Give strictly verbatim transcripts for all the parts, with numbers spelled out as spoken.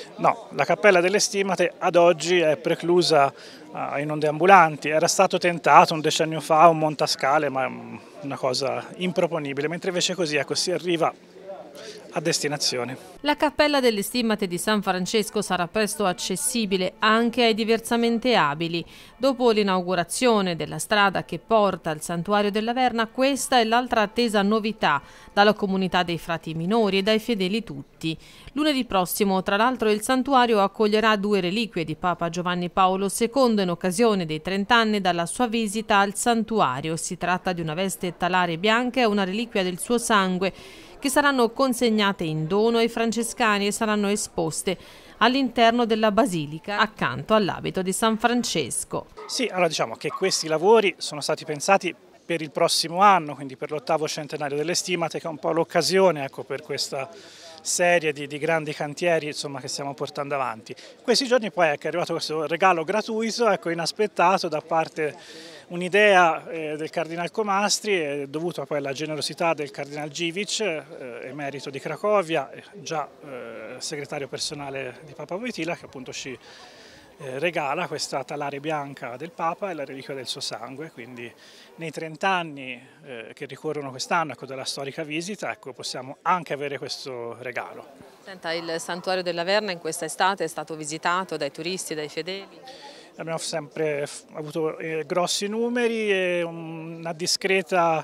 No, la Cappella delle Stimmate ad oggi è preclusa ai non deambulanti. Era stato tentato un decennio fa un montascale, ma è una cosa improponibile, mentre invece così ecco, si arriva a destinazione. La Cappella delle Stimmate di San Francesco sarà presto accessibile anche ai diversamente abili. Dopo l'inaugurazione della strada che porta al Santuario della Verna, questa è l'altra attesa novità dalla comunità dei frati minori e dai fedeli tutti. Lunedì prossimo, tra l'altro, il santuario accoglierà due reliquie di Papa Giovanni Paolo secondo in occasione dei trent'anni dalla sua visita al santuario. Si tratta di una veste talare bianca e una reliquia del suo sangue, che saranno consegnate in dono ai francescani e saranno esposte all'interno della basilica accanto all'abito di San Francesco. Sì, allora diciamo che questi lavori sono stati pensati per il prossimo anno, quindi per l'ottavo centenario delle Stimmate, che è un po' l'occasione ecco, per questa serie di, di grandi cantieri insomma, che stiamo portando avanti. Questi giorni poi ecco, è arrivato questo regalo gratuito, ecco, inaspettato da parte un'idea eh, del Cardinal Comastri, eh, dovuta poi alla generosità del Cardinal Dziwisz, eh, emerito di Cracovia, già eh, segretario personale di Papa Wojtyla, che appunto ci eh, regala questa talare bianca del Papa e la reliquia del suo sangue, quindi nei trent'anni eh, che ricorrono quest'anno ecco, della storica visita ecco, possiamo anche avere questo regalo. Senta, il Santuario della Verna in questa estate è stato visitato dai turisti, dai fedeli? Abbiamo sempre avuto eh, grossi numeri e una discreta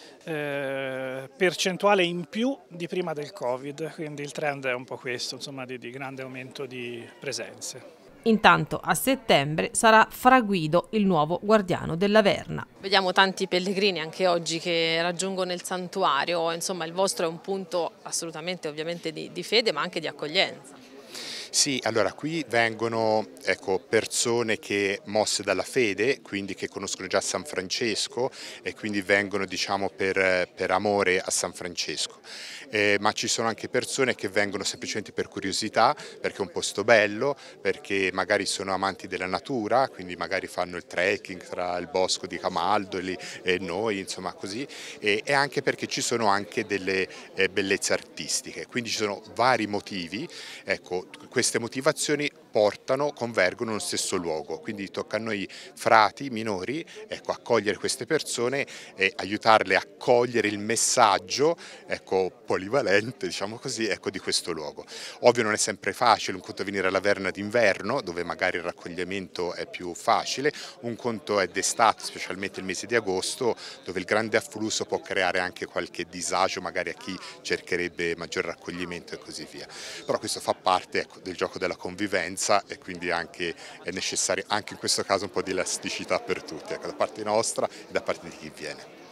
eh, percentuale in più di prima del Covid, quindi il trend è un po' questo, insomma, di, di grande aumento di presenze. Intanto a settembre sarà Fra Guido il nuovo guardiano della Verna. Vediamo tanti pellegrini anche oggi che raggiungono il santuario, insomma il vostro è un punto assolutamente ovviamente di, di fede ma anche di accoglienza. Sì, allora qui vengono ecco, persone che mosse dalla fede, quindi che conoscono già San Francesco e quindi vengono diciamo per, per amore a San Francesco. Eh, ma ci sono anche persone che vengono semplicemente per curiosità, perché è un posto bello, perché magari sono amanti della natura, quindi magari fanno il trekking tra il bosco di Camaldoli e noi, insomma così, e, e anche perché ci sono anche delle eh, bellezze artistiche, quindi ci sono vari motivi, ecco, queste motivazioni portano, convergono nello stesso luogo, quindi tocca a noi frati minori ecco, accogliere queste persone e aiutarle a cogliere il messaggio ecco, polivalente diciamo così, ecco, di questo luogo. Ovvio non è sempre facile, un conto è venire alla Verna d'inverno dove magari il raccoglimento è più facile, un conto è d'estate, specialmente il mese di agosto, dove il grande afflusso può creare anche qualche disagio magari a chi cercherebbe maggior raccoglimento e così via. Però questo fa parte ecco, del gioco della convivenza e quindi anche è necessario anche in questo caso un po' di elasticità per tutti, ecco, da parte nostra e da parte di chi viene.